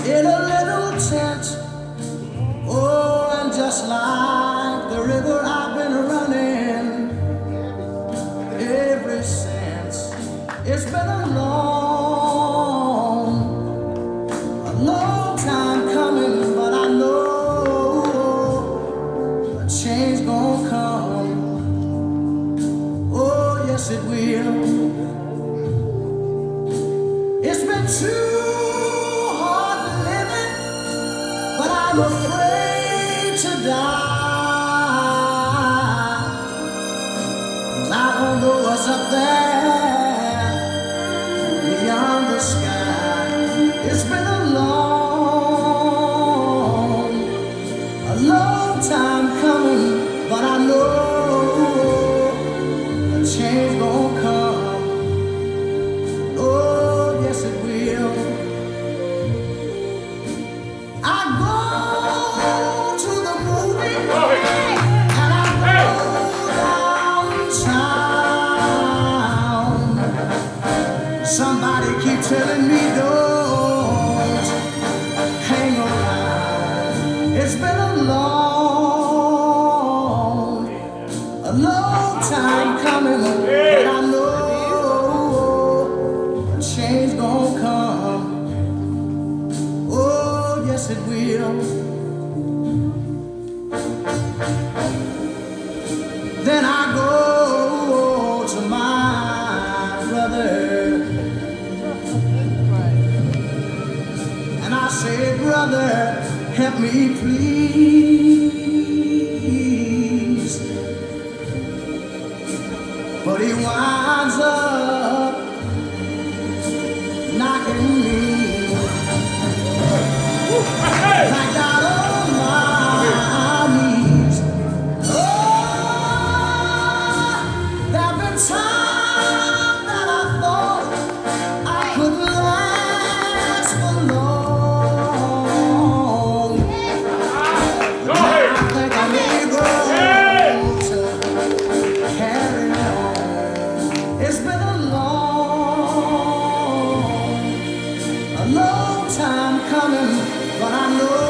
in a little tent. Oh, and just like the river I've been running ever since. It's been a long time coming, but I know a change gonna come. Oh, yes it will. It's been too hard living, but I'm afraid to die. 'Cause I don't know what's up there beyond the sky. It's been a long time coming, but I know a change gonna come. Oh, yes it will. I go to the movie and I go downtown. Somebody keep telling me don't hang around. It's been a long time coming, but I know a change gonna come. Oh, yes it will. Then I go to my brother and I say, brother, help me please. But he winds up knocking me back down on my knees. Oh, there've been times that I thought I couldn't last for long. Now I think I'm able to carry on. It's been a long time coming, but I know